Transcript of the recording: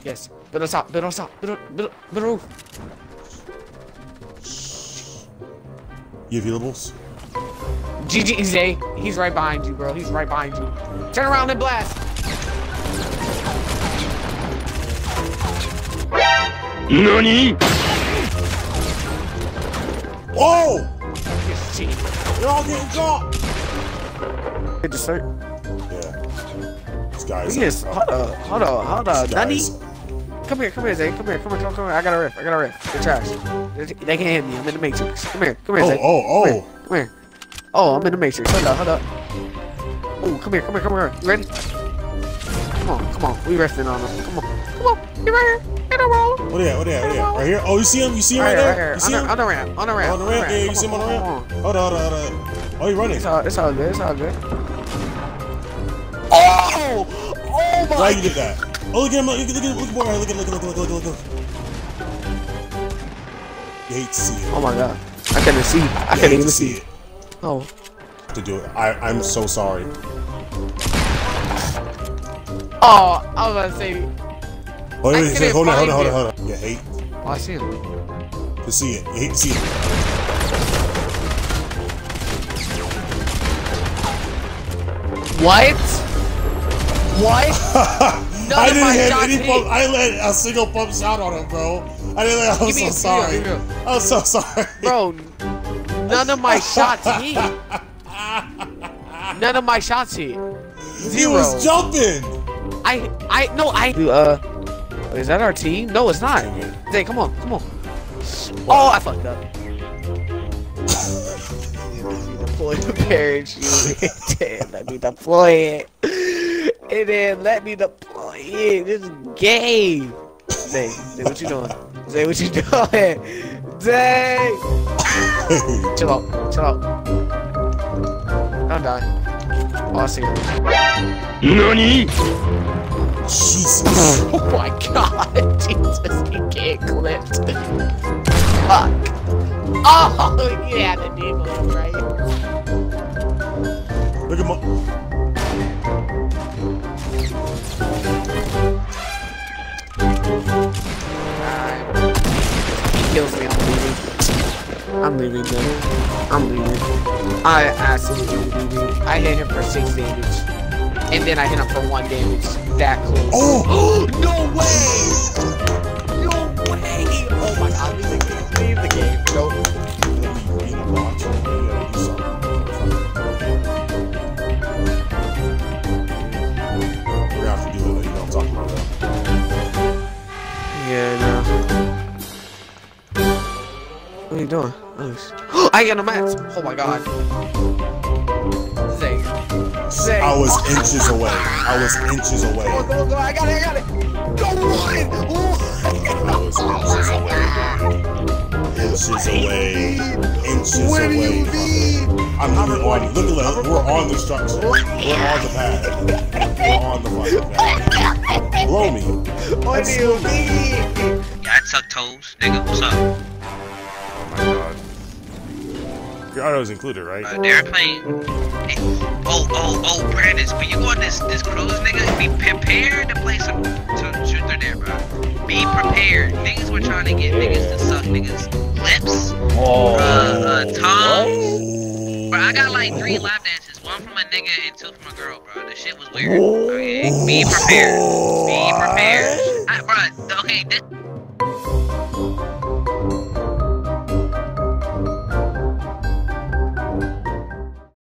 Yes. Build us up. Build us up. Build a roof. You have healables? GG, Zay. He's right behind you, bro. He's right behind you. Turn around and blast. NANI?! Whoa! Shit. They're all getting dropped! Hit the cert. Yeah. This guy's. Yes. Hold on. Nani? Come here, Zay. Come here. I got a riff. They're trash. They can't hit me. I'm in the matrix. Come here, Zay. Oh. Come here. Oh, I'm in the matrix. Hold up. Oh, come here. You ready? Come on. We resting on him. Come on. You right here. Get a roll. What are you at? Right here? Oh, you see him? You see him right there? You see him? On the ramp. On the ramp? Yeah, you see him on the ramp? Hold on. Oh, you're running. It's all good. Oh my! Why you did that? Oh, look at him! Look boy! Look. You hate to see it. Oh my god! I couldn't see. I couldn't even see it. Oh. To do it. I'm so sorry. Oh, I was about to say. Hold on. You hate. Oh, I see him. To see it. You hate to see it. What? I didn't hit any pump. I let a single pump shot on him, bro. I'm so sorry. I'm so sorry. Bro, none of my shots hit. Zero. He was jumping. Is that our team? No, it's not. Zay, come on. Oh, I fucked up. Deploy the parachute. Damn, let me deploy it. And then let me deploy it. This is gay. Zay, what you doing? Zay. Chill out. Don't die. Oh, I see him. NANI?! Jesus. Oh my god. Jesus, he can't clip. Fuck. Oh, you had the name on him, right? Look at my. He kills me. I'm leaving, man. I absolutely leaving. I hit him for 6 damage. And then I hit him for 1 damage. That close. Oh! No way! Oh my god, leave the game. Go. We're gonna have to do it, you know what I'm talking about that. Yeah, no. What are you doing? I got no mats. Oh my god. Zay. I was inches away. Go. I got it. Go run. I was inches away. What do you mean? I'm literally on. Look, we're on the structure. We're on the path. We're on the fucking path. Blow me. What do you mean? Yeah, I suck toes, nigga. What's up? Oh my god. Your auto is included, right? They're playing. Hey, oh, Brandis, when you go on this cruise, nigga, be prepared to play some shooter there, bro. Be prepared. Niggas were trying to get niggas to suck niggas' lips, tongues. Bro, I got like 3 lap dances, 1 from a nigga and 2 from a girl, bro. This shit was weird. Okay, be prepared. Bro, okay, this.